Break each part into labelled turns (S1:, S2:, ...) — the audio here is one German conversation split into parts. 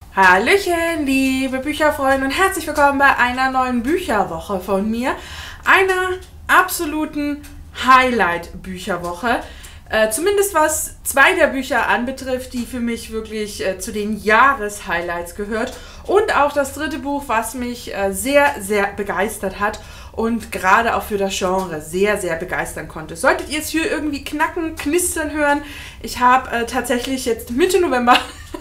S1: Hallöchen, liebe Bücherfreunde und herzlich willkommen bei einer neuen Bücherwoche von mir. Einer absoluten Highlight-Bücherwoche. Zumindest was zwei der Bücher anbetrifft, die für mich wirklich zu den Jahreshighlights gehört. Und auch das dritte Buch, was mich sehr, sehr begeistert hat und gerade auch für das Genre sehr, sehr begeistern konnte. Solltet ihr es hier irgendwie knacken, knistern hören, ich habe tatsächlich jetzt Mitte November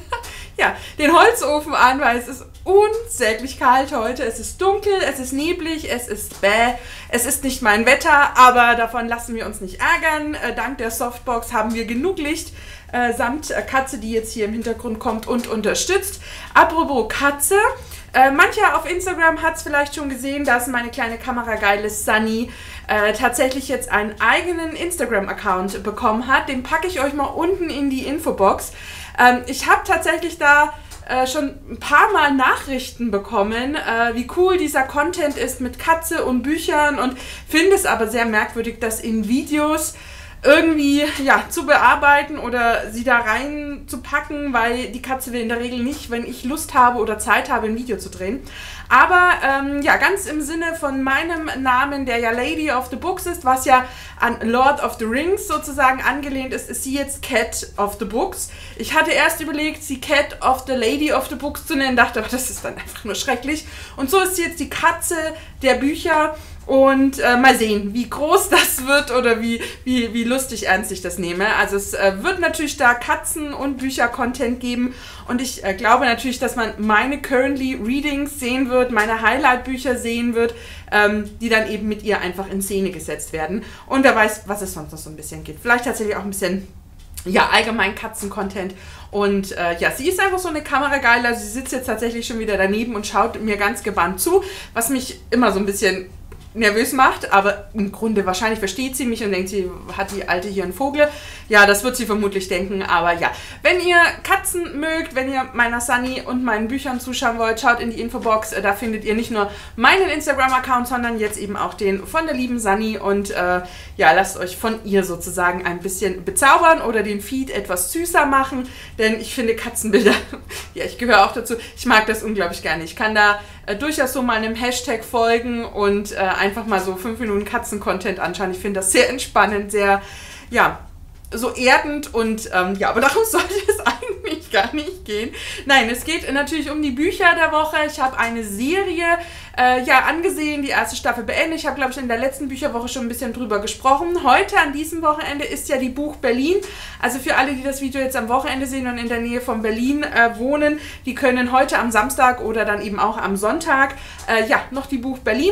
S1: ja, den Holzofen an, weil es ist unsäglich kalt heute. Es ist dunkel, es ist neblig, es ist bäh. Es ist nicht mein Wetter, aber davon lassen wir uns nicht ärgern. Dank der Softbox haben wir genug Licht, samt Katze, die jetzt hier im Hintergrund kommt und unterstützt. Apropos Katze. Mancher auf Instagram hat es vielleicht schon gesehen, dass meine kleine kamerageile Sunny tatsächlich jetzt einen eigenen Instagram-Account bekommen hat. Den packe ich euch mal unten in die Infobox. Ich habe tatsächlich da schon ein paar Mal Nachrichten bekommen, wie cool dieser Content ist mit Katze und Büchern, und finde es aber sehr merkwürdig, dass in Videos irgendwie ja, zu bearbeiten oder sie da rein zu packen, weil die Katze will in der Regel nicht, wenn ich Lust habe oder Zeit habe, ein Video zu drehen. Aber ja, ganz im Sinne von meinem Namen, der ja Lady of the Books ist, was ja an Lord of the Rings sozusagen angelehnt ist, ist sie jetzt Cat of the Books. Ich hatte erst überlegt, sie Cat of the Lady of the Books zu nennen, dachte aber, das ist dann einfach nur schrecklich. Und so ist sie jetzt die Katze der Bücher. Und mal sehen, wie groß das wird oder wie lustig ernst ich das nehme. Also es wird natürlich da Katzen- und Bücher-Content geben. Und ich glaube natürlich, dass man meine Currently Readings sehen wird, meine Highlight-Bücher sehen wird, die dann eben mit ihr einfach in Szene gesetzt werden. Und wer weiß, was es sonst noch so ein bisschen gibt. Vielleicht tatsächlich auch ein bisschen, ja, allgemein Katzen-Content. Und ja, sie ist einfach so eine Kamerageile. Also sie sitzt jetzt tatsächlich schon wieder daneben und schaut mir ganz gebannt zu, was mich immer so ein bisschen nervös macht, aber im Grunde wahrscheinlich versteht sie mich und denkt, sie hat die Alte hier einen Vogel. Ja, das wird sie vermutlich denken, aber ja. Wenn ihr Katzen mögt, wenn ihr meiner Sunny und meinen Büchern zuschauen wollt, schaut in die Infobox. Da findet ihr nicht nur meinen Instagram-Account, sondern jetzt eben auch den von der lieben Sunny, und ja, lasst euch von ihr sozusagen ein bisschen bezaubern oder den Feed etwas süßer machen, denn ich finde Katzenbilder, ja, ich gehöre auch dazu, ich mag das unglaublich gerne. Ich kann da durchaus so mal einem Hashtag folgen und einfach mal so 5 Minuten Katzen-Content anschauen. Ich finde das sehr entspannend, sehr, ja, so erdend und ja, aber darum sollte es eigentlich gar nicht gehen. Nein, es geht natürlich um die Bücher der Woche. Ich habe eine Serie ja, angesehen, die erste Staffel beendet. Ich habe, glaube ich, in der letzten Bücherwoche schon ein bisschen drüber gesprochen. Heute, an diesem Wochenende, ist ja die Buch Berlin. Also für alle, die das Video jetzt am Wochenende sehen und in der Nähe von Berlin wohnen, die können heute am Samstag oder dann eben auch am Sonntag ja, noch die Buch Berlin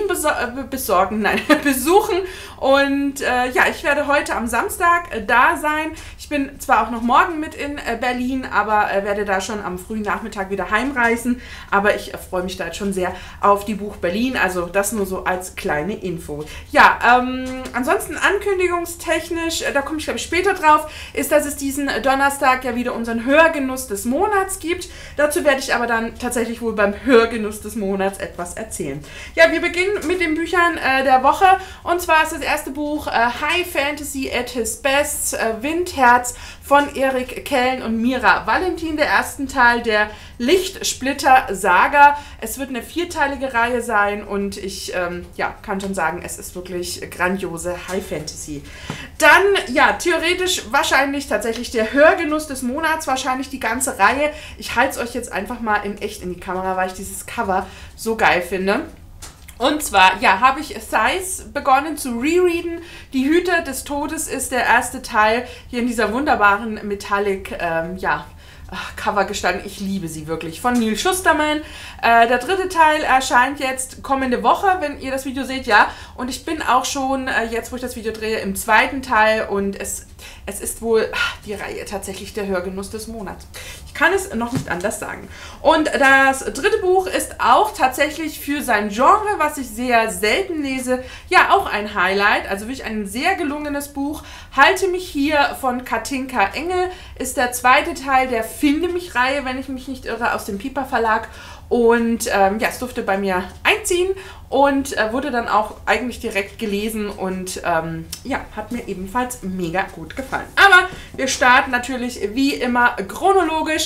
S1: besuchen. Und ja, ich werde heute am Samstag da sein. Ich bin zwar auch noch morgen mit in Berlin, aber werde da schon am frühen Nachmittag wieder heimreisen. Aber ich freue mich da jetzt schon sehr auf die Buch Berlin. Also das nur so als kleine Info. Ja, ansonsten ankündigungstechnisch, da komme ich glaube ich später drauf, ist, dass es diesen Donnerstag ja wieder unseren Hörgenuss des Monats gibt. Dazu werde ich aber dann tatsächlich wohl beim Hörgenuss des Monats etwas erzählen. Ja, wir beginnen mit den Büchern der Woche. Und zwar ist das erste Buch High Fantasy at his Best, Windherz von Erik Kellen und Mira Valentin, der ersten Teil der Lichtsplitter-Saga. Es wird eine 4-teilige Reihe sein und ich ja, kann schon sagen, es ist wirklich grandiose High Fantasy. Dann, ja, theoretisch wahrscheinlich tatsächlich der Hörgenuss des Monats, wahrscheinlich die ganze Reihe. Ich halte es euch jetzt einfach mal in echt in die Kamera, weil ich dieses Cover so geil finde. Und zwar, ja, habe ich Size begonnen zu rereaden. Die Hüter des Todes ist der erste Teil hier in dieser wunderbaren Metallic, ja, Covergestaltung. Ich liebe sie wirklich. Von Neil Schusterman. Der dritte Teil erscheint jetzt kommende Woche, wenn ihr das Video seht, ja. Und ich bin auch schon, jetzt wo ich das Video drehe, im zweiten Teil, und es ist wohl die Reihe tatsächlich der Hörgenuss des Monats. Ich kann es noch nicht anders sagen. Und das dritte Buch ist auch tatsächlich für sein Genre, was ich sehr selten lese, ja auch ein Highlight. Also wirklich ein sehr gelungenes Buch. Halte mich hier von Katinka Engel ist der zweite Teil der Finde mich-Reihe, wenn ich mich nicht irre, aus dem Piper Verlag. Und ja, es durfte bei mir einziehen und wurde dann auch eigentlich direkt gelesen und ja, hat mir ebenfalls mega gut gefallen. Aber wir starten natürlich wie immer chronologisch.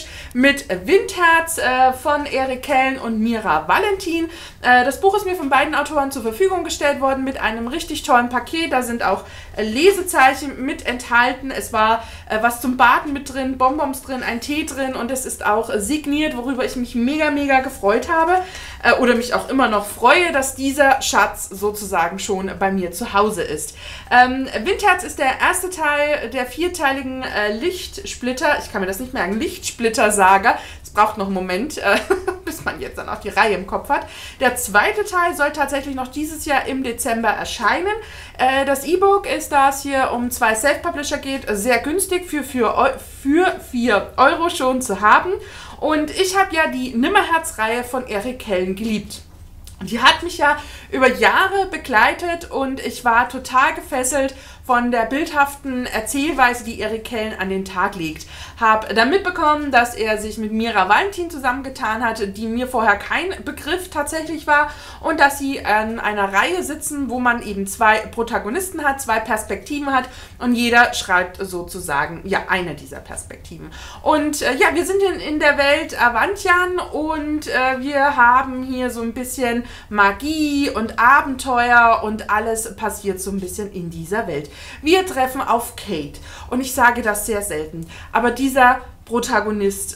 S1: Englisch mit Windherz von Erik Kellen und Mira Valentin. Das Buch ist mir von beiden Autoren zur Verfügung gestellt worden mit einem richtig tollen Paket. Da sind auch Lesezeichen mit enthalten. Es war was zum Baden mit drin, Bonbons drin, ein Tee drin und es ist auch signiert, worüber ich mich mega, mega gefreut habe oder mich auch immer noch freue, dass dieser Schatz sozusagen schon bei mir zu Hause ist. Windherz ist der erste Teil der vierteiligen Lichtsplitter, ich kann mir das nicht merken, Lichtsplitter-Saga. Es braucht noch einen Moment, bis man jetzt dann auch die Reihe im Kopf hat. Der zweite Teil soll tatsächlich noch dieses Jahr im Dezember erscheinen. Das E-Book ist, da es hier um 2 Self-Publisher geht, sehr günstig für 4 Euro schon zu haben. Und ich habe ja die Nimmerherz-Reihe von Erik Kellen geliebt. Die hat mich ja über Jahre begleitet und ich war total gefesselt von der bildhaften Erzählweise, die Erik Kellen an den Tag legt. Habe dann mitbekommen, dass er sich mit Mira Valentin zusammengetan hatte, die mir vorher kein Begriff tatsächlich war und dass sie an einer Reihe sitzen, wo man eben 2 Protagonisten hat, 2 Perspektiven hat und jeder schreibt sozusagen ja eine dieser Perspektiven. Und ja, wir sind in der Welt Avantian und wir haben hier so ein bisschen Magie und Abenteuer und alles passiert so ein bisschen in dieser Welt. Wir treffen auf Kate und ich sage das sehr selten, aber dieser Protagonist,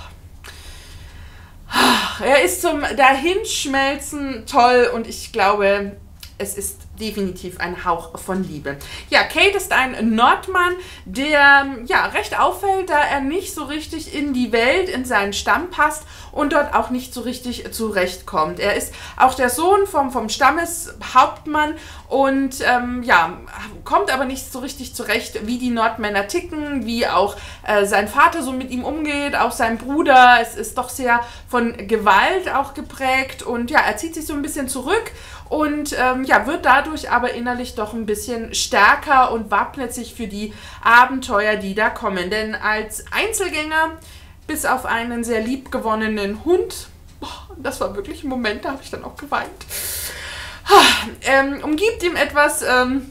S1: er ist zum Dahinschmelzen toll und ich glaube, es ist definitiv ein Hauch von Liebe. Ja, Kate ist ein Nordmann, der ja recht auffällt, da er nicht so richtig in die Welt, in seinen Stamm passt und dort auch nicht so richtig zurechtkommt. Er ist auch der Sohn vom Stammeshauptmann und ja, kommt aber nicht so richtig zurecht, wie die Nordmänner ticken, wie auch sein Vater so mit ihm umgeht, auch sein Bruder. Es ist doch sehr von Gewalt auch geprägt und ja, er zieht sich so ein bisschen zurück und ja, wird dadurch aber innerlich doch ein bisschen stärker und wappnet sich für die Abenteuer, die da kommen. Denn als Einzelgänger, bis auf einen sehr liebgewonnenen Hund, das war wirklich ein Moment, da habe ich dann auch geweint, umgibt ihm etwas,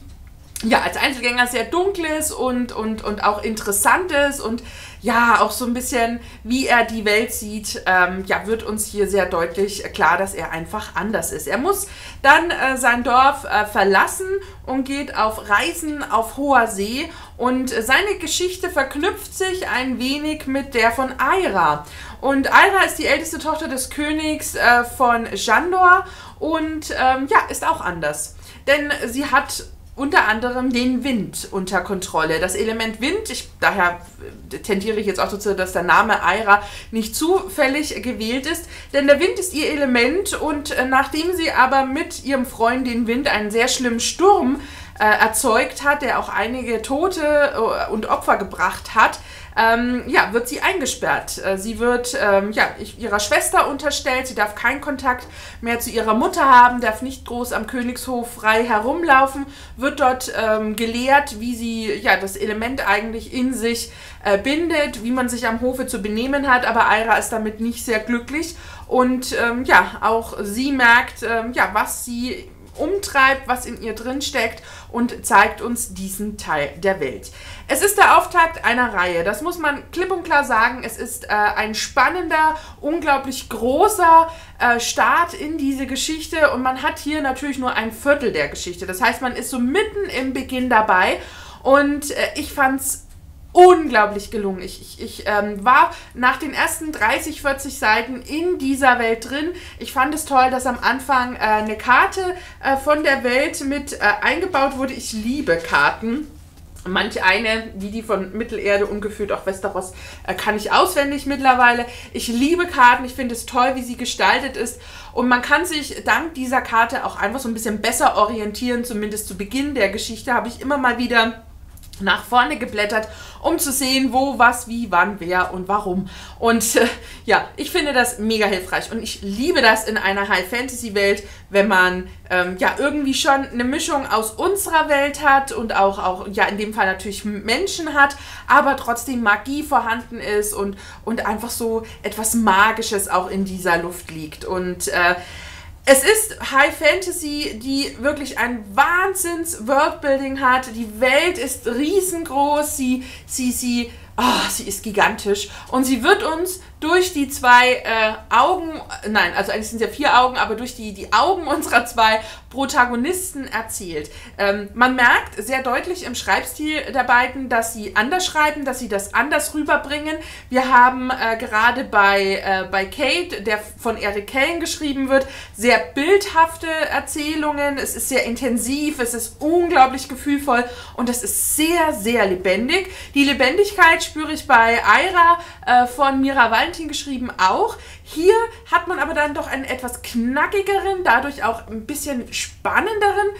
S1: ja, als Einzelgänger sehr Dunkles und auch Interessantes und ja, auch so ein bisschen, wie er die Welt sieht, ja, wird uns hier sehr deutlich klar, dass er einfach anders ist. Er muss dann sein Dorf verlassen und geht auf Reisen auf hoher See und seine Geschichte verknüpft sich ein wenig mit der von Aira. Und Aira ist die älteste Tochter des Königs von Jandor und ja, ist auch anders. Denn sie hat unter anderem den Wind unter Kontrolle. Das Element Wind, daher tendiere ich jetzt auch dazu, dass der Name Aira nicht zufällig gewählt ist, denn der Wind ist ihr Element und nachdem sie aber mit ihrem Freund den Wind einen sehr schlimmen Sturm erzeugt hat, der auch einige Tote und Opfer gebracht hat, ja, wird sie eingesperrt. Sie wird ja, ihrer Schwester unterstellt, sie darf keinen Kontakt mehr zu ihrer Mutter haben, darf nicht groß am Königshof frei herumlaufen, wird dort gelehrt, wie sie ja, das Element eigentlich in sich bindet, wie man sich am Hofe zu benehmen hat, aber Aira ist damit nicht sehr glücklich und ja, auch sie merkt, ja, was sie umtreibt, was in ihr drin steckt und zeigt uns diesen Teil der Welt. Es ist der Auftakt einer Reihe, das muss man klipp und klar sagen. Es ist ein spannender, unglaublich großer Start in diese Geschichte und man hat hier natürlich nur ein Viertel der Geschichte. Das heißt, man ist so mitten im Beginn dabei und ich fand's unglaublich gelungen. Ich war nach den ersten 30, 40 Seiten in dieser Welt drin. Ich fand es toll, dass am Anfang eine Karte von der Welt mit eingebaut wurde. Ich liebe Karten. Manch eine, wie die von Mittelerde, ungefühlt auch Westeros, kann ich auswendig mittlerweile. Ich liebe Karten, ich finde es toll, wie sie gestaltet ist. Und man kann sich dank dieser Karte auch einfach so ein bisschen besser orientieren. Zumindest zu Beginn der Geschichte habe ich immer mal wieder nach vorne geblättert, um zu sehen, wo, was, wie, wann, wer und warum. Und ja, ich finde das mega hilfreich und ich liebe das in einer High-Fantasy-Welt, wenn man ja irgendwie schon eine Mischung aus unserer Welt hat und auch ja in dem Fall natürlich Menschen hat, aber trotzdem Magie vorhanden ist und einfach so etwas Magisches auch in dieser Luft liegt. Und es ist High Fantasy, die wirklich ein Wahnsinns-Worldbuilding hat. Die Welt ist riesengroß. Sie sie ist gigantisch und sie wird uns durch die zwei Augen, nein, also eigentlich sind es ja 4 Augen, aber durch die Augen unserer 2 Protagonisten erzählt. Man merkt sehr deutlich im Schreibstil der beiden, dass sie anders schreiben, dass sie das anders rüberbringen. Wir haben gerade bei Kate, der von Eric Kellen geschrieben wird, sehr bildhafte Erzählungen. Es ist sehr intensiv, es ist unglaublich gefühlvoll und es ist sehr, sehr lebendig. Die Lebendigkeit spüre ich bei Aira von Mira Valentin geschrieben auch. Hier hat man aber dann doch einen etwas knackigeren, dadurch auch ein bisschen spannenderen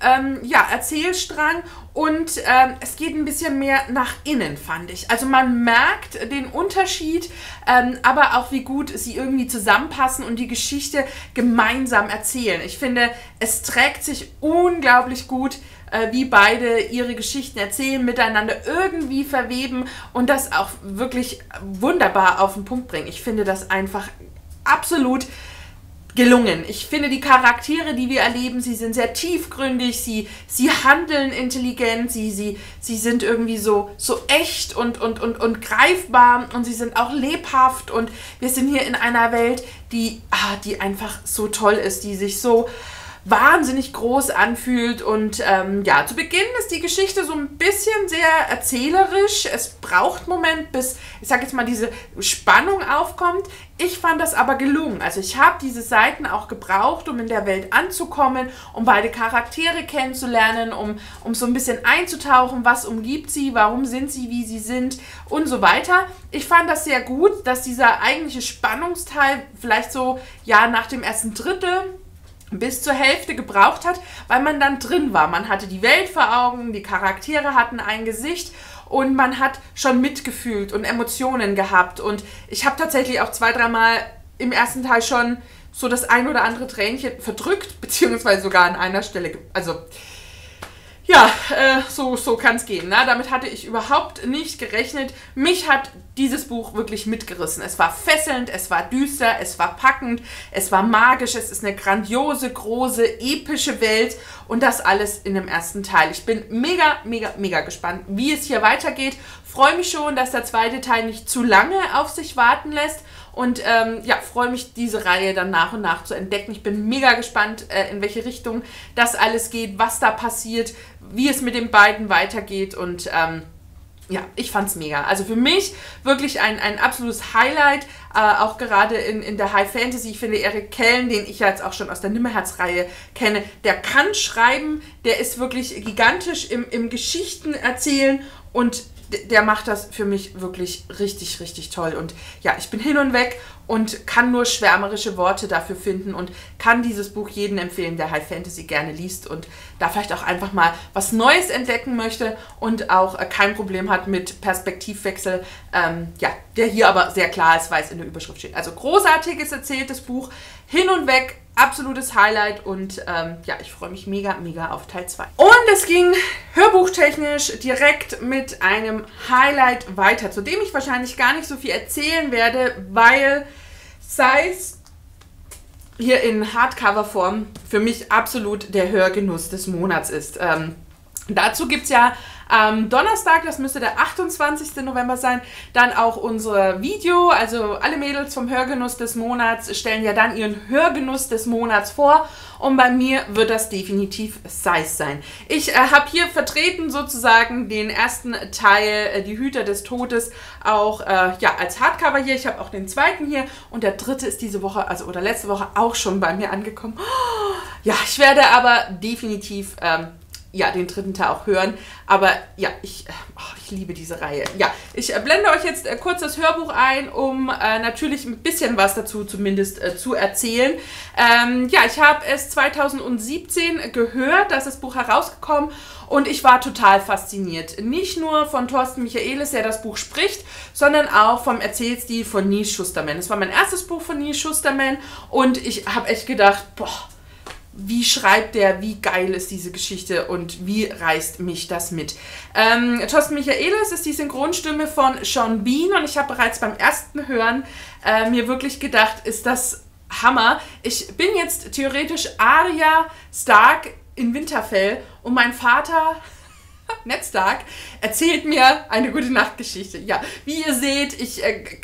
S1: Erzählstrang und es geht ein bisschen mehr nach innen, fand ich. Also man merkt den Unterschied, aber auch wie gut sie irgendwie zusammenpassen und die Geschichte gemeinsam erzählen. Ich finde, es trägt sich unglaublich gut, wie beide ihre Geschichten erzählen, miteinander irgendwie verweben und das auch wirklich wunderbar auf den Punkt bringen. Ich finde das einfach absolut gelungen. Ich finde die Charaktere, die wir erleben, sie sind sehr tiefgründig, sie handeln intelligent, sie sind irgendwie so echt und greifbar und sie sind auch lebhaft und wir sind hier in einer Welt, die einfach so toll ist, die sich so wahnsinnig groß anfühlt und zu Beginn ist die Geschichte so ein bisschen sehr erzählerisch. Es braucht einen Moment, bis, ich sage jetzt mal, diese Spannung aufkommt. Ich fand das aber gelungen. Also ich habe diese Seiten auch gebraucht, um in der Welt anzukommen, um beide Charaktere kennenzulernen, um so ein bisschen einzutauchen, was umgibt sie, warum sind sie, wie sie sind und so weiter. Ich fand das sehr gut, dass dieser eigentliche Spannungsteil vielleicht so, nach dem ersten Drittel bis zur Hälfte gebraucht hat, weil man dann drin war. Man hatte die Welt vor Augen, die Charaktere hatten ein Gesicht und man hat schon mitgefühlt und Emotionen gehabt. Und ich habe tatsächlich auch 2-3 Mal im ersten Teil schon so das ein oder andere Tränchen verdrückt, beziehungsweise sogar an einer Stelle, so kann es gehen. Ne? Damit hatte ich überhaupt nicht gerechnet. Mich hat dieses Buch wirklich mitgerissen. Es war fesselnd, es war düster, es war packend, es war magisch, es ist eine grandiose, große, epische Welt und das alles in dem ersten Teil. Ich bin mega, mega, mega gespannt, wie es hier weitergeht. Freue mich schon, dass der zweite Teil nicht zu lange auf sich warten lässt und freue mich, diese Reihe dann nach und nach zu entdecken. Ich bin mega gespannt, in welche Richtung das alles geht, was da passiert, wie es mit den beiden weitergeht und ich fand's mega. Also für mich wirklich ein absolutes Highlight, auch gerade in der High Fantasy. Ich finde Eric Kellen, den ich ja jetzt auch schon aus der Nimmerherz-Reihe kenne, der kann schreiben, der ist wirklich gigantisch im Geschichten erzählen und der macht das für mich wirklich richtig, richtig toll. Und ich bin hin und weg und kann nur schwärmerische Worte dafür finden und kann dieses Buch jedem empfehlen, der High Fantasy gerne liest und da vielleicht auch einfach mal was Neues entdecken möchte und auch kein Problem hat mit Perspektivwechsel, der hier aber sehr klar ist, weil es in der Überschrift steht. Also großartiges erzähltes Buch, hin und weg, absolutes Highlight und ich freue mich mega, mega auf Teil 2. Und es ging hörbuchtechnisch direkt mit einem Highlight weiter, zu dem ich wahrscheinlich gar nicht so viel erzählen werde, weil Size hier in Hardcover-Form für mich absolut der Hörgenuss des Monats ist. Dazu gibt es ja am Donnerstag, das müsste der 28. November sein, dann auch unser Video, also alle Mädels vom Hörgenuss des Monats stellen ja dann ihren Hörgenuss des Monats vor und bei mir wird das definitiv Size sein. Ich habe hier vertreten sozusagen den ersten Teil, die Hüter des Todes, auch als Hardcover hier. Ich habe auch den zweiten hier und der dritte ist diese Woche, oder letzte Woche auch schon bei mir angekommen. Ich werde aber definitiv den dritten Teil auch hören. Aber ich liebe diese Reihe. Ich blende euch jetzt kurz das Hörbuch ein, um natürlich ein bisschen was dazu zumindest zu erzählen. Ich habe es 2017 gehört, dass das Buch herausgekommen und ich war total fasziniert. Nicht nur von Thorsten Michaelis, der das Buch spricht, sondern auch vom Erzählstil von Neal Shusterman. Es war mein erstes Buch von Neal Shusterman und ich habe echt gedacht, wie schreibt der, wie geil ist diese Geschichte und wie reißt mich das mit. Thorsten Michaelis ist die Synchronstimme von Sean Bean und ich habe bereits beim ersten Hören mir wirklich gedacht, ist das Hammer. Ich bin jetzt theoretisch Arya Stark in Winterfell und mein Vater Netztag erzählt mir eine gute Nachtgeschichte. Ja, wie ihr seht, ich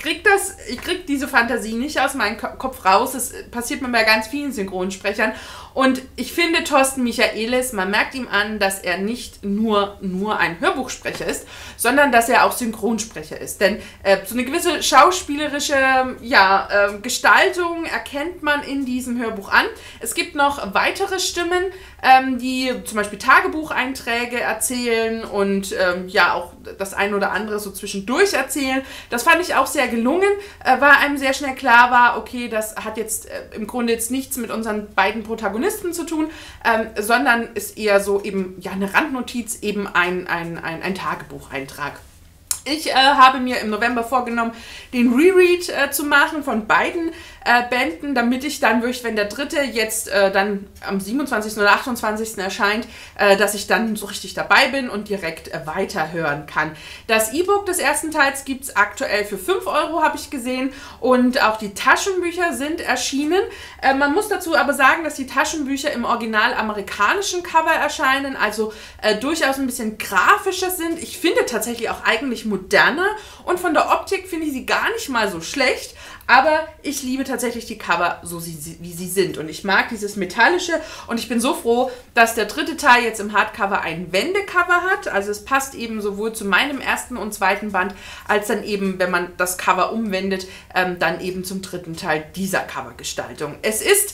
S1: krieg diese Fantasie nicht aus meinem Kopf raus. Das passiert mir bei ganz vielen Synchronsprechern. Und ich finde Thorsten Michaelis, man merkt ihm an, dass er nicht nur ein Hörbuchsprecher ist, sondern dass er auch Synchronsprecher ist. Denn so eine gewisse schauspielerische Gestaltung erkennt man in diesem Hörbuch an. Es gibt noch weitere Stimmen, die zum Beispiel Tagebucheinträge erzählen und auch das ein oder andere so zwischendurch erzählen. Das fand ich auch sehr gelungen, weil einem sehr schnell klar war, okay, das hat jetzt im Grunde jetzt nichts mit unseren beiden Protagonisten zu tun, sondern ist eher so eben eine Randnotiz, eben ein Tagebucheintrag. Ich habe mir im November vorgenommen, den Reread zu machen von beiden Bänden, damit ich dann wirklich, wenn der dritte jetzt dann am 27. oder 28. erscheint, dass ich dann so richtig dabei bin und direkt weiterhören kann. Das E-Book des ersten Teils gibt es aktuell für 5 Euro, habe ich gesehen, und auch die Taschenbücher sind erschienen. Man muss dazu aber sagen, dass die Taschenbücher im original amerikanischen Cover erscheinen, also durchaus ein bisschen grafischer sind. Ich finde tatsächlich auch eigentlich moderner und von der Optik finde ich sie gar nicht mal so schlecht, aber ich liebe tatsächlich die Cover so wie sie sind und ich mag dieses Metallische und ich bin so froh, dass der dritte Teil jetzt im Hardcover ein Wendecover hat, also es passt eben sowohl zu meinem ersten und zweiten Band, als dann eben, wenn man das Cover umwendet, dann eben zum dritten Teil dieser Covergestaltung. Es ist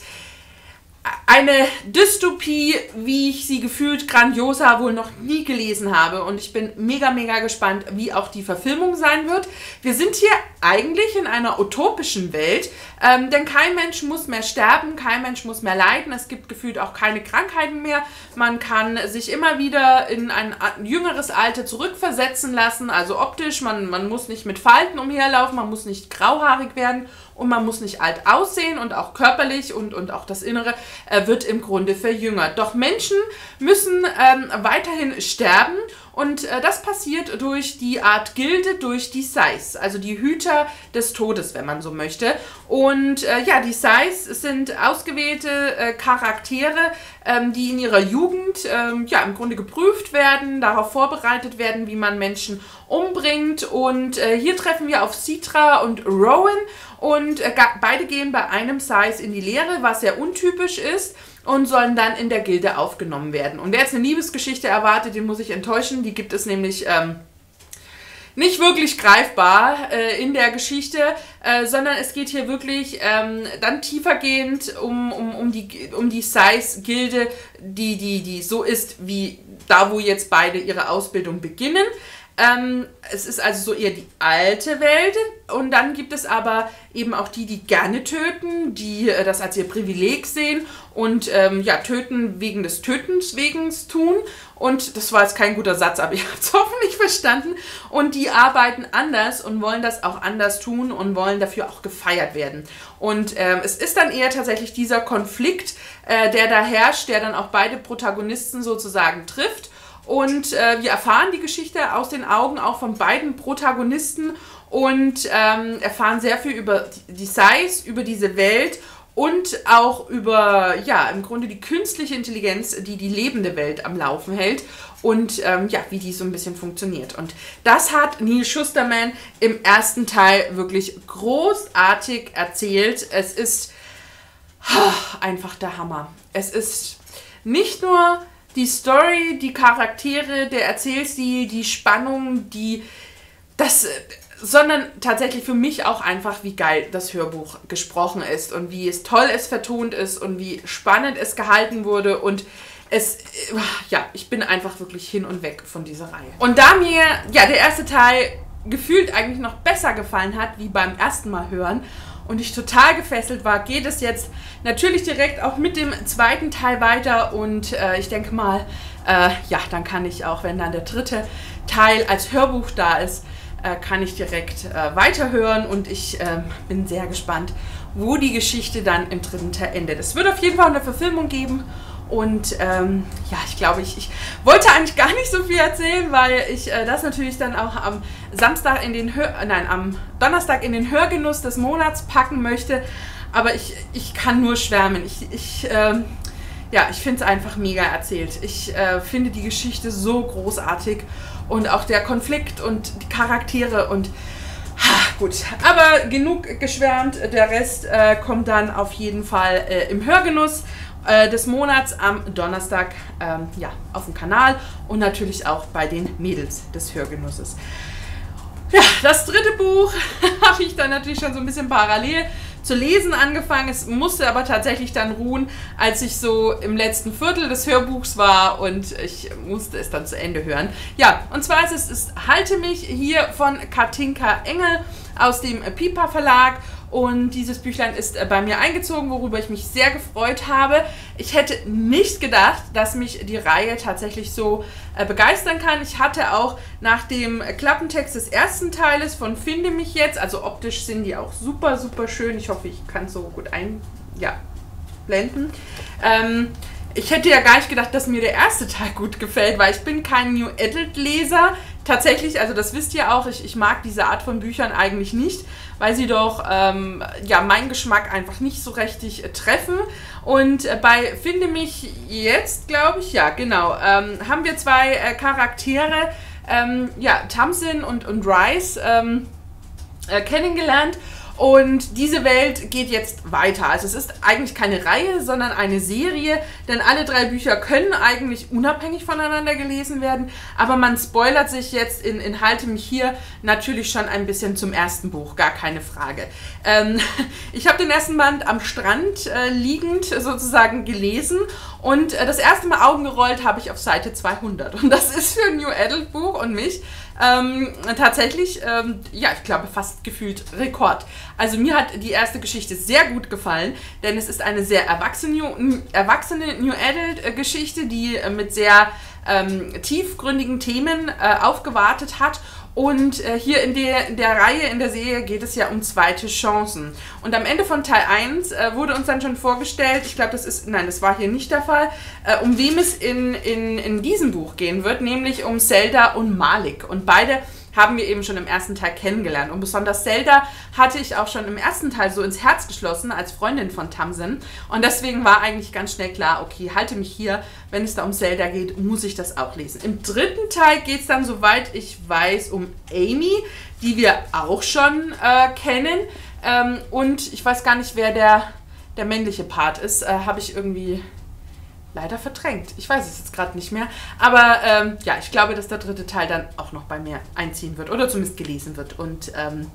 S1: eine Dystopie, wie ich sie gefühlt grandioser wohl noch nie gelesen habe. Und ich bin mega, mega gespannt, wie auch die Verfilmung sein wird. Wir sind hier eigentlich in einer utopischen Welt, denn kein Mensch muss mehr sterben, kein Mensch muss mehr leiden. Es gibt gefühlt auch keine Krankheiten mehr. Man kann sich immer wieder in ein jüngeres Alter zurückversetzen lassen, also optisch. Man muss nicht mit Falten umherlaufen, man muss nicht grauhaarig werden. Und man muss nicht alt aussehen und auch körperlich und auch das Innere wird im Grunde verjüngert. Doch Menschen müssen weiterhin sterben und das passiert durch die Art Gilde, durch die Sais, also die Hüter des Todes, wenn man so möchte. Und die Sais sind ausgewählte Charaktere, die in ihrer Jugend im Grunde geprüft werden, darauf vorbereitet werden, wie man Menschen umbringt. Und hier treffen wir auf Citra und Rowan. Und beide gehen bei einem Sais in die Lehre, was sehr untypisch ist, und sollen dann in der Gilde aufgenommen werden. Und wer jetzt eine Liebesgeschichte erwartet, den muss ich enttäuschen. Die gibt es nämlich nicht wirklich greifbar in der Geschichte, sondern es geht hier wirklich dann tiefergehend um die Sais-Gilde, die so ist wie da, wo jetzt beide ihre Ausbildung beginnen. Es ist also so eher die alte Welt und dann gibt es aber eben auch die gerne töten, die das als ihr Privileg sehen und töten wegen des Tötens wegen tun. Und das war jetzt kein guter Satz, aber ihr habt es hoffentlich verstanden. Und die arbeiten anders und wollen das auch anders tun und wollen dafür auch gefeiert werden. Und es ist dann eher tatsächlich dieser Konflikt, der da herrscht, der dann auch beide Protagonisten sozusagen trifft. Und wir erfahren die Geschichte aus den Augen auch von beiden Protagonisten und erfahren sehr viel über die Sais, über diese Welt und auch über, im Grunde die künstliche Intelligenz, die die lebende Welt am Laufen hält und wie die so ein bisschen funktioniert. Und das hat Neal Shusterman im ersten Teil wirklich großartig erzählt. Es ist einfach der Hammer. Es ist nicht nur die Story, die Charaktere, der Erzählstil, die Spannung, sondern tatsächlich für mich auch einfach, wie geil das Hörbuch gesprochen ist und wie es toll es vertont ist und wie spannend es gehalten wurde und ich bin einfach wirklich hin und weg von dieser Reihe. Und da mir der erste Teil gefühlt eigentlich noch besser gefallen hat, wie beim ersten Mal hören, und ich total gefesselt war, geht es jetzt natürlich direkt auch mit dem zweiten Teil weiter und ich denke mal, dann kann ich auch, wenn dann der dritte Teil als Hörbuch da ist, kann ich direkt weiterhören und ich bin sehr gespannt, wo die Geschichte dann im dritten Teil endet. Es wird auf jeden Fall eine Verfilmung geben und ich glaube, ich wollte eigentlich gar nicht so viel erzählen, weil ich das natürlich dann auch am am Donnerstag in den Hörgenuss des Monats packen möchte. Aber ich kann nur schwärmen. ja, ich finde es einfach mega erzählt. Ich finde die Geschichte so großartig und auch der Konflikt und die Charaktere und gut, aber genug geschwärmt. Der Rest kommt dann auf jeden Fall im Hörgenuss des Monats am Donnerstag ja, auf dem Kanal und natürlich auch bei den Mädels des Hörgenusses. Ja, das dritte Buch habe ich dann natürlich schon so ein bisschen parallel zu lesen angefangen. Es musste aber tatsächlich dann ruhen, als ich so im letzten Viertel des Hörbuchs war und ich musste es dann zu Ende hören. Ja, und zwar ist es Halte mich hier von Katinka Engel aus dem Piper Verlag. Und dieses Büchlein ist bei mir eingezogen, worüber ich mich sehr gefreut habe. Ich hätte nicht gedacht, dass mich die Reihe tatsächlich so begeistern kann. Ich hatte auch nach dem Klappentext des ersten Teiles von Finde mich jetzt, also optisch sind die auch super, super schön. Ich hoffe, ich kann es so gut einblenden. Ich hätte ja gar nicht gedacht, dass mir der erste Teil gut gefällt, weil ich bin kein New Adult Leser. Tatsächlich, also das wisst ihr auch, ich mag diese Art von Büchern eigentlich nicht, weil sie doch ja, meinen Geschmack einfach nicht so richtig treffen. Und bei Finde mich jetzt, glaube ich, ja genau, haben wir zwei Charaktere, ja, Tamsin und Rice kennengelernt. Und diese Welt geht jetzt weiter. Also es ist eigentlich keine Reihe, sondern eine Serie, denn alle drei Bücher können eigentlich unabhängig voneinander gelesen werden, aber man spoilert sich jetzt in Halte mich hier natürlich schon ein bisschen zum ersten Buch, gar keine Frage. Ich habe den ersten Band am Strand liegend sozusagen gelesen und das erste Mal Augen gerollt habe ich auf Seite 200 und das ist für ein New Adult Buch und mich tatsächlich, ja, ich glaube fast gefühlt Rekord. Also mir hat die erste Geschichte sehr gut gefallen, denn es ist eine sehr erwachsene New Adult Geschichte, die mit sehr tiefgründigen Themen aufgewartet hat. Und hier in der Reihe, in der Serie geht es ja um zweite Chancen. Und am Ende von Teil 1 wurde uns dann schon vorgestellt, ich glaube, das war hier nicht der Fall, um wem es in diesem Buch gehen wird, nämlich um Zelda und Malik. Und beide haben wir eben schon im ersten Teil kennengelernt. Und besonders Zelda hatte ich auch schon im ersten Teil so ins Herz geschlossen als Freundin von Tamsin. Und deswegen war eigentlich ganz schnell klar, okay, halte mich hier, wenn es da um Zelda geht, muss ich das auch lesen. Im dritten Teil geht es dann, soweit ich weiß, um Amy, die wir auch schon kennen. Und ich weiß gar nicht, wer der männliche Part ist. Habe ich irgendwie leider verdrängt. Ich weiß es jetzt gerade nicht mehr. Aber ja, ich glaube, dass der dritte Teil dann auch noch bei mir einziehen wird oder zumindest gelesen wird. Und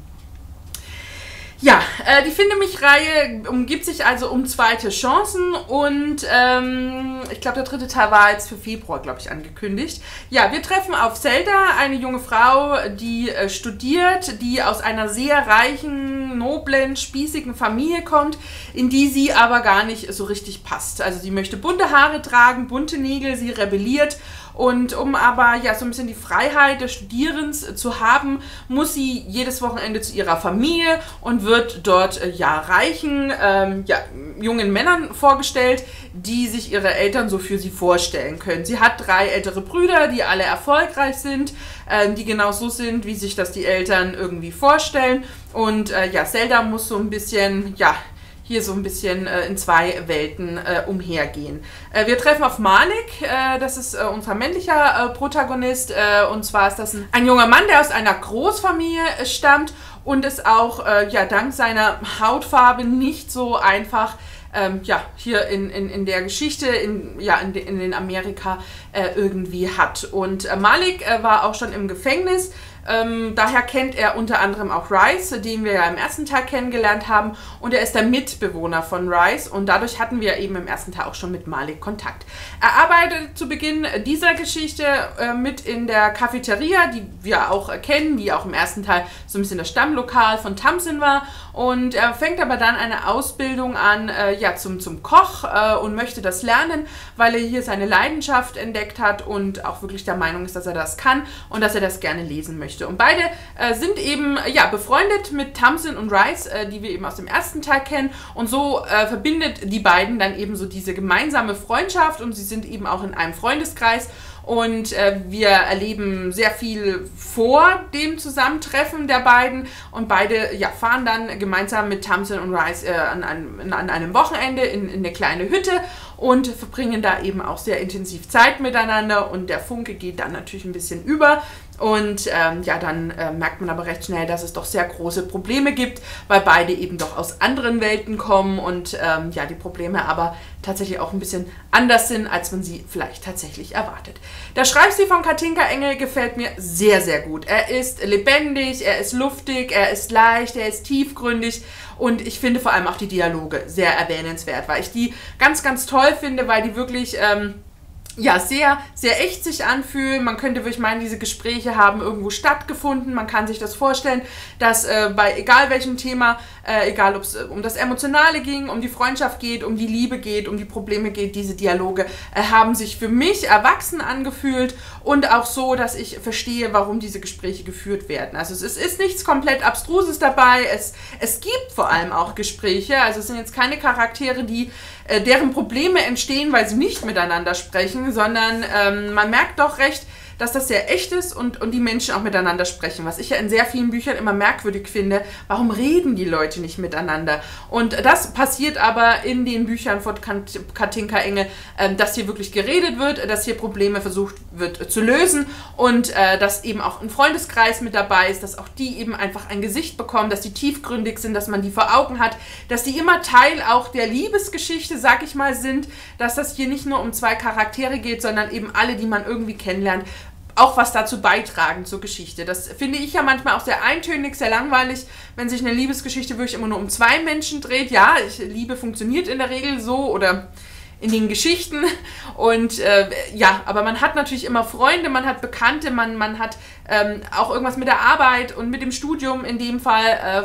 S1: ja, die Finde mich-Reihe umgibt sich also um zweite Chancen und ich glaube, der dritte Teil war jetzt für Februar, glaube ich, angekündigt. Ja, wir treffen auf Zelda, eine junge Frau, die studiert, die aus einer sehr reichen, noblen, spießigen Familie kommt, in die sie aber gar nicht so richtig passt. Also sie möchte bunte Haare tragen, bunte Nägel, sie rebelliert. Und um aber ja so ein bisschen die Freiheit des Studierens zu haben, muss sie jedes Wochenende zu ihrer Familie und wird dort ja reichen, ja, jungen Männern vorgestellt, die sich ihre Eltern so für sie vorstellen können. Sie hat 3 ältere Brüder, die alle erfolgreich sind, die genau so sind, wie sich das die Eltern irgendwie vorstellen. Und ja, Zelda muss so ein bisschen, ja, hier so ein bisschen in 2 Welten umhergehen. Wir treffen auf Malik, das ist unser männlicher Protagonist, und zwar ist das ein junger Mann, der aus einer Großfamilie stammt und es auch ja, dank seiner Hautfarbe nicht so einfach ja, hier in der Geschichte, in Amerika irgendwie hat. Und Malik war auch schon im Gefängnis. Daher kennt er unter anderem auch Rice, den wir ja im ersten Teil kennengelernt haben, und er ist der Mitbewohner von Rice und dadurch hatten wir eben im ersten Teil auch schon mit Malik Kontakt. Er arbeitet zu Beginn dieser Geschichte mit in der Cafeteria, die wir auch kennen, die auch im ersten Teil so ein bisschen das Stammlokal von Tamsin war, und er fängt aber dann eine Ausbildung an, ja, zum Koch und möchte das lernen, weil er hier seine Leidenschaft entdeckt hat und auch wirklich der Meinung ist, dass er das kann und dass er das gerne lesen möchte. Und beide sind eben ja, befreundet mit Tamsin und Rice, die wir eben aus dem ersten Teil kennen. Und so verbindet die beiden dann eben so diese gemeinsame Freundschaft und sie sind eben auch in einem Freundeskreis. und wir erleben sehr viel vor dem Zusammentreffen der beiden und beide fahren dann gemeinsam mit Tamsin und Rice an einem Wochenende in eine kleine Hütte und verbringen da eben auch sehr intensiv Zeit miteinander und der Funke geht dann natürlich ein bisschen über. Und dann merkt man aber recht schnell, dass es doch sehr große Probleme gibt, weil beide eben doch aus anderen Welten kommen und die Probleme aber tatsächlich auch ein bisschen anders sind, als man sie vielleicht tatsächlich erwartet. Der Schreibstil von Katinka Engel gefällt mir sehr, sehr gut. Er ist lebendig, er ist luftig, er ist leicht, er ist tiefgründig und ich finde vor allem auch die Dialoge sehr erwähnenswert, weil ich die ganz, ganz toll finde, weil die wirklich sehr, sehr echt sich anfühlen. Man könnte wirklich meinen, diese Gespräche haben irgendwo stattgefunden. Man kann sich das vorstellen, dass bei egal welchem Thema, egal ob es um das Emotionale ging, um die Freundschaft geht, um die Liebe geht, um die Probleme geht, diese Dialoge haben sich für mich erwachsen angefühlt und auch so, dass ich verstehe, warum diese Gespräche geführt werden. Also es ist nichts komplett Abstruses dabei. Es gibt vor allem auch Gespräche. Also es sind jetzt keine Charaktere, deren Probleme entstehen, weil sie nicht miteinander sprechen, sondern man merkt doch recht, dass das sehr echt ist und die Menschen auch miteinander sprechen. Was ich ja in sehr vielen Büchern immer merkwürdig finde, warum reden die Leute nicht miteinander? Und das passiert aber in den Büchern von Katinka Engel, dass hier wirklich geredet wird, dass hier Probleme versucht wird zu lösen und dass eben auch ein Freundeskreis mit dabei ist, dass auch die eben einfach ein Gesicht bekommen, dass die tiefgründig sind, dass man die vor Augen hat, dass die immer Teil auch der Liebesgeschichte, sag ich mal, sind, dass das hier nicht nur um zwei Charaktere geht, sondern eben alle, die man irgendwie kennenlernt, auch was dazu beitragen zur Geschichte. Das finde ich ja manchmal auch sehr eintönig, sehr langweilig, wenn sich eine Liebesgeschichte wirklich immer nur um zwei Menschen dreht. Ja, Liebe funktioniert in der Regel so oder in den Geschichten und aber man hat natürlich immer Freunde, man hat Bekannte, man hat auch irgendwas mit der Arbeit und mit dem Studium in dem Fall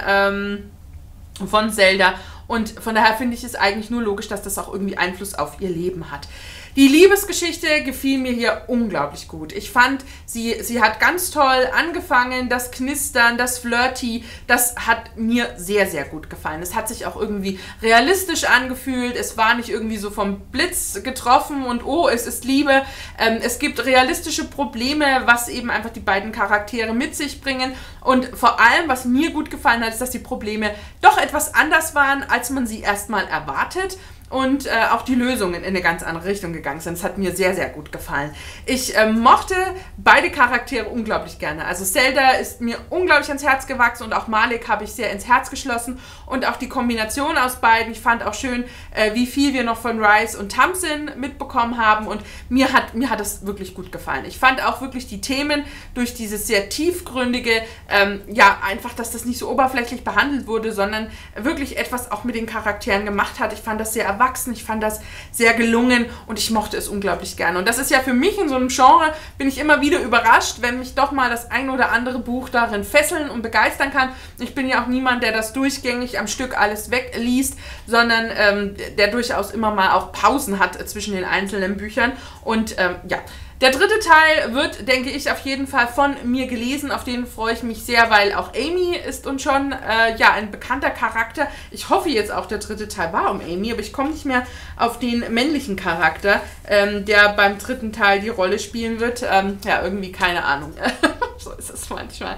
S1: von Zelda und von daher finde ich es eigentlich nur logisch, dass das auch irgendwie Einfluss auf ihr Leben hat. Die Liebesgeschichte gefiel mir hier unglaublich gut. Ich fand, sie hat ganz toll angefangen, das Knistern, das Flirty, das hat mir sehr, sehr gut gefallen. Es hat sich auch irgendwie realistisch angefühlt, es war nicht irgendwie so vom Blitz getroffen und oh, es ist Liebe. Es gibt realistische Probleme, was eben einfach die beiden Charaktere mit sich bringen und vor allem, was mir gut gefallen hat, ist, dass die Probleme doch etwas anders waren, als man sie erstmal erwartet. Und auch die Lösungen in eine ganz andere Richtung gegangen sind. Das hat mir sehr, sehr gut gefallen. Ich mochte beide Charaktere unglaublich gerne. Also Zelda ist mir unglaublich ans Herz gewachsen und auch Malik habe ich sehr ins Herz geschlossen. Und auch die Kombination aus beiden. Ich fand auch schön, wie viel wir noch von Rice und Tamsin mitbekommen haben. Und mir hat das wirklich gut gefallen. Ich fand auch wirklich die Themen durch dieses sehr tiefgründige, einfach, dass das nicht so oberflächlich behandelt wurde, sondern wirklich etwas auch mit den Charakteren gemacht hat. Ich fand das sehr erwachsen, ich fand das sehr gelungen und ich mochte es unglaublich gerne. Und das ist ja für mich in so einem Genre, bin ich immer wieder überrascht, wenn mich doch mal das ein oder andere Buch darin fesseln und begeistern kann. Ich bin ja auch niemand, der das durchgängig am Stück alles wegliest, sondern der durchaus immer mal auch Pausen hat zwischen den einzelnen Büchern. Und der dritte Teil wird, denke ich, auf jeden Fall von mir gelesen. Auf den freue ich mich sehr, weil auch Amy ist und schon ein bekannter Charakter. Ich hoffe jetzt auch, der dritte Teil war um Amy, aber ich komme nicht mehr auf den männlichen Charakter, der beim dritten Teil die Rolle spielen wird. Irgendwie keine Ahnung. So ist es manchmal.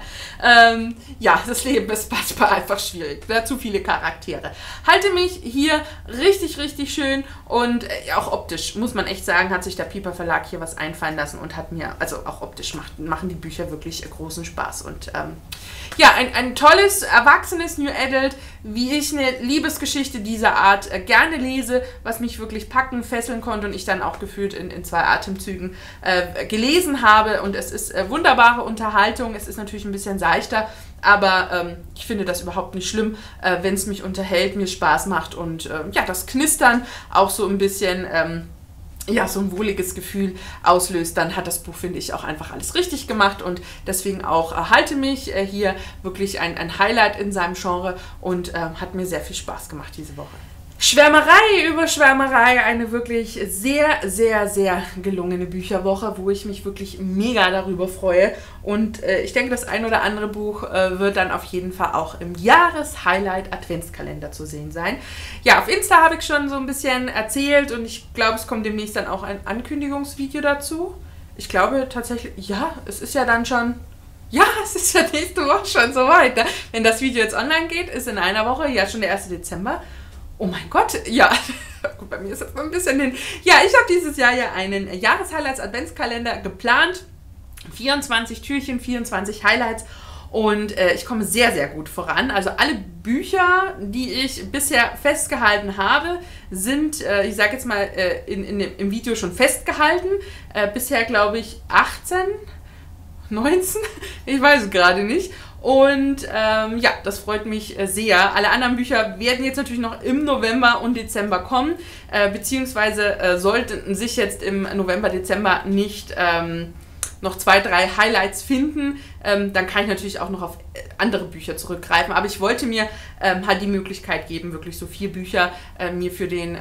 S1: Das Leben ist manchmal einfach schwierig. Zu viele Charaktere. Halte mich hier richtig, richtig schön und auch optisch, muss man echt sagen, hat sich der Piper Verlag hier was einfallen lassen und hat mir, also auch optisch machen die Bücher wirklich großen Spaß. Und ein tolles, erwachsenes New Adult, wie ich eine Liebesgeschichte dieser Art gerne lese, was mich wirklich packen, fesseln konnte und ich dann auch gefühlt in 2 Atemzügen gelesen habe. Und es ist wunderbare Unterhaltung, es ist natürlich ein bisschen seichter, aber ich finde das überhaupt nicht schlimm, wenn es mich unterhält, mir Spaß macht und das Knistern auch so ein bisschen so ein wohliges Gefühl auslöst, dann hat das Buch, finde ich, auch einfach alles richtig gemacht und deswegen auch halte mich hier wirklich ein Highlight in seinem Genre und hat mir sehr viel Spaß gemacht diese Woche. Schwärmerei über Schwärmerei, eine wirklich sehr, sehr, sehr gelungene Bücherwoche, wo ich mich wirklich mega darüber freue. Und ich denke, das ein oder andere Buch wird dann auf jeden Fall auch im Jahreshighlight-Adventskalender zu sehen sein. Ja, auf Insta habe ich schon so ein bisschen erzählt und ich glaube, es kommt demnächst dann auch ein Ankündigungsvideo dazu. Ich glaube tatsächlich, ja, es ist ja dann schon... Ja, es ist ja nächste Woche schon soweit. Ne? Wenn das Video jetzt online geht, ist in einer Woche ja schon der 1. Dezember. Oh mein Gott, ja, gut, bei mir ist das noch ein bisschen hin. Ja, ich habe dieses Jahr ja einen Jahreshighlights-Adventskalender geplant. 24 Türchen, 24 Highlights und ich komme sehr, sehr gut voran. Also alle Bücher, die ich bisher festgehalten habe, sind, ich sage jetzt mal, im Video schon festgehalten. Bisher glaube ich 18, 19, ich weiß es gerade nicht. Und ja, das freut mich sehr. Alle anderen Bücher werden jetzt natürlich noch im November und Dezember kommen, beziehungsweise sollten sich jetzt im November, Dezember nicht noch 2, 3 Highlights finden, dann kann ich natürlich auch noch auf andere Bücher zurückgreifen. Aber ich wollte mir halt die Möglichkeit geben, wirklich so 4 Bücher mir für den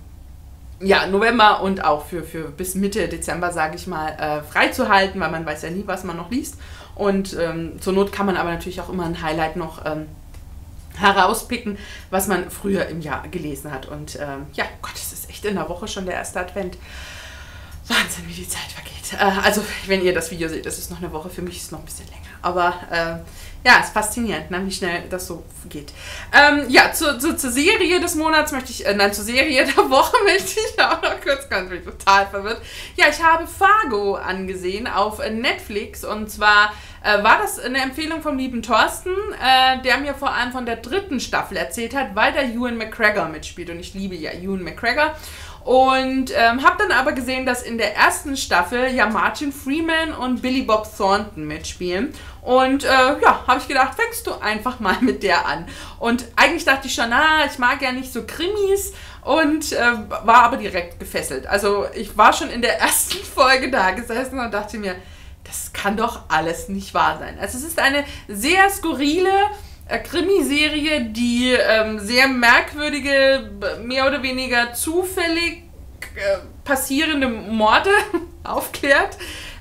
S1: ja, November und auch für bis Mitte Dezember, sage ich mal, freizuhalten, weil man weiß ja nie, was man noch liest. Und zur Not kann man aber natürlich auch immer ein Highlight noch herauspicken, was man früher im Jahr gelesen hat. Und ja, Gott, es ist echt in der Woche schon der erste Advent. Wahnsinn, wie die Zeit vergeht. Also, wenn ihr das Video seht, das ist noch eine Woche. Für mich ist es noch ein bisschen länger. Aber ja, es ist faszinierend, ne, wie schnell das so geht. Ja, zur Serie des Monats möchte ich, nein, zur Serie der Woche möchte ich auch noch kurz, ganz bin total verwirrt. Ja, ich habe Fargo angesehen auf Netflix und zwar war das eine Empfehlung vom lieben Thorsten, der mir vor allem von der 3. Staffel erzählt hat, weil da Ewan McGregor mitspielt und ich liebe ja Ewan McGregor. Und habe dann aber gesehen, dass in der 1. Staffel ja Martin Freeman und Billy Bob Thornton mitspielen. Und ja, habe ich gedacht, fängst du einfach mal mit der an. Und eigentlich dachte ich schon, ich mag ja nicht so Krimis und war aber direkt gefesselt. Also ich war schon in der 1. Folge da gesessen und dachte mir, das kann doch alles nicht wahr sein. Also es ist eine sehr skurrile Krimiserie, die sehr merkwürdige, mehr oder weniger zufällig passierende Morde aufklärt.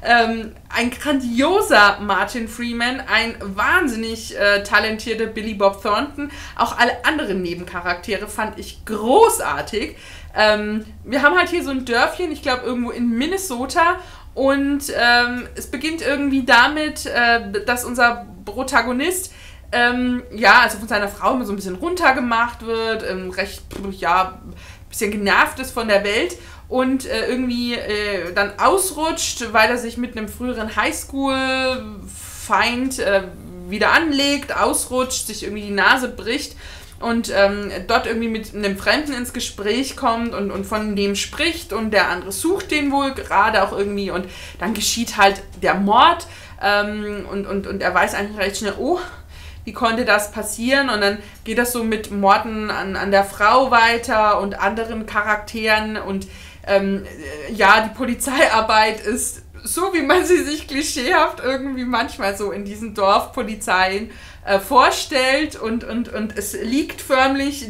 S1: Ein grandioser Martin Freeman, ein wahnsinnig talentierter Billy Bob Thornton. Auch alle anderen Nebencharaktere fand ich großartig. Wir haben halt hier so ein Dörfchen, ich glaube irgendwo in Minnesota. Und es beginnt irgendwie damit, dass unser Protagonist ja, also von seiner Frau immer so ein bisschen runtergemacht wird, recht, ja, ein bisschen genervt ist von der Welt und irgendwie dann ausrutscht, weil er sich mit einem früheren Highschool-Feind wieder anlegt, ausrutscht, sich irgendwie die Nase bricht und dort irgendwie mit einem Fremden ins Gespräch kommt und von dem spricht und der andere sucht den wohl gerade auch irgendwie und dann geschieht halt der Mord und er weiß eigentlich recht schnell, oh, wie konnte das passieren? Und dann geht das so mit Morden an der Frau weiter und anderen Charakteren. Und ja, die Polizeiarbeit ist so, wie man sie sich klischeehaft irgendwie manchmal so in diesen Dorfpolizeien vorstellt. Und es liegt förmlich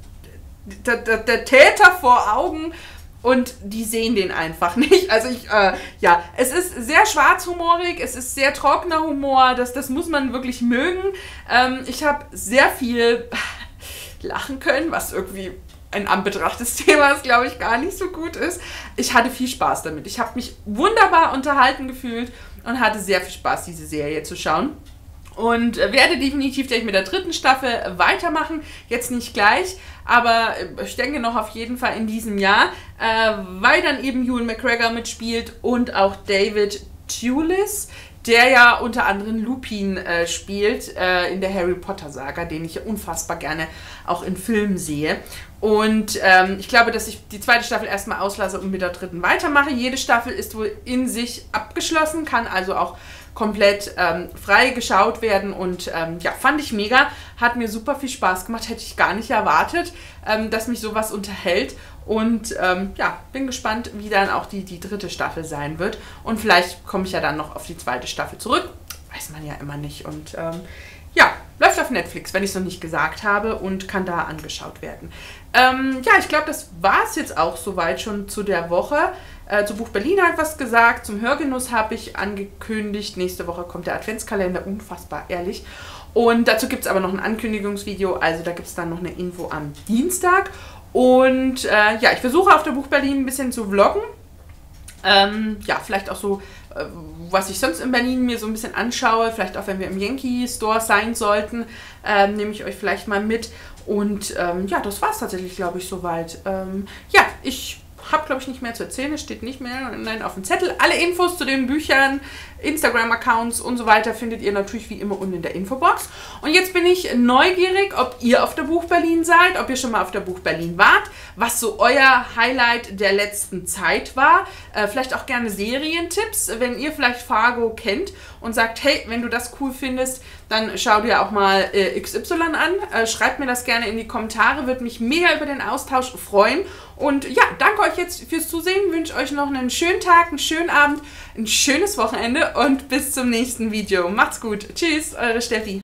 S1: der Täter vor Augen. Und die sehen den einfach nicht. Also ja, es ist sehr schwarzhumorig, es ist sehr trockener Humor, das muss man wirklich mögen. Ich habe sehr viel lachen können, was irgendwie in Anbetracht des Themas, glaube ich, gar nicht so gut ist. Ich hatte viel Spaß damit. Ich habe mich wunderbar unterhalten gefühlt und hatte sehr viel Spaß, diese Serie zu schauen. Und werde definitiv gleich mit der 3. Staffel weitermachen. Jetzt nicht gleich, aber ich denke noch auf jeden Fall in diesem Jahr, weil dann eben Ewan McGregor mitspielt und auch David Thewlis, der ja unter anderem Lupin spielt in der Harry Potter Saga, den ich unfassbar gerne auch in Filmen sehe. Und ich glaube, dass ich die 2. Staffel erstmal auslasse und mit der 3. weitermache. Jede Staffel ist wohl in sich abgeschlossen, kann also auch komplett frei geschaut werden und ja, fand ich mega, hat mir super viel Spaß gemacht, hätte ich gar nicht erwartet, dass mich sowas unterhält und ja, bin gespannt, wie dann auch die 3. Staffel sein wird und vielleicht komme ich ja dann noch auf die 2. Staffel zurück, weiß man ja immer nicht und ja, Läuft auf Netflix, wenn ich es noch nicht gesagt habe, und kann da angeschaut werden. Ja, ich glaube, das war es jetzt auch soweit schon zu der Woche. Zu Buch Berlin habe ich was gesagt, zum Hörgenuss habe ich angekündigt. Nächste Woche kommt der Adventskalender, unfassbar ehrlich. Und dazu gibt es aber noch ein Ankündigungsvideo, also da gibt es dann noch eine Info am Dienstag. Und ja, ich versuche auf der Buch Berlin ein bisschen zu vloggen. Ja, vielleicht auch so, was ich sonst in Berlin mir so ein bisschen anschaue, vielleicht auch wenn wir im Yankee Store sein sollten, nehme ich euch vielleicht mal mit. Und ja, das war es tatsächlich, glaube ich, soweit. Ja, ich habe, glaube ich, nicht mehr zu erzählen, es steht nicht mehr auf dem Zettel. Alle Infos zu den Büchern, Instagram-Accounts und so weiter findet ihr natürlich wie immer unten in der Infobox. Und jetzt bin ich neugierig, ob ihr auf der Buch Berlin seid, ob ihr schon mal auf der Buch Berlin wart, was so euer Highlight der letzten Zeit war. Vielleicht auch gerne Serientipps, wenn ihr vielleicht Fargo kennt und sagt, hey, wenn du das cool findest, dann schau dir auch mal XY an. Schreibt mir das gerne in die Kommentare, würde mich mega über den Austausch freuen. Und ja, danke euch jetzt fürs Zusehen, wünsche euch noch einen schönen Tag, einen schönen Abend, ein schönes Wochenende und bis zum nächsten Video. Macht's gut. Tschüss, eure Steffi.